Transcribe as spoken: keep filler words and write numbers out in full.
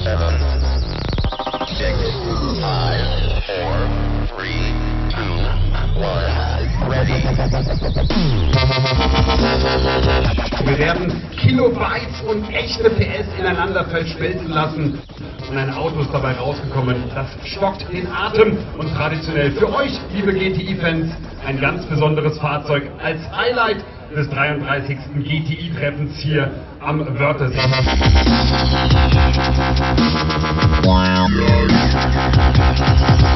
seven, six, five, four, three, two, one, ready. Wir werden Kilobytes und echte P S ineinander verschmelzen lassen. Und ein Auto ist dabei rausgekommen, das stockt den Atem und traditionell für euch, liebe G T I-Fans, ein ganz besonderes Fahrzeug als Highlight des dreiunddreißigsten G T I-Treffens hier am Wörthersee. Yeah.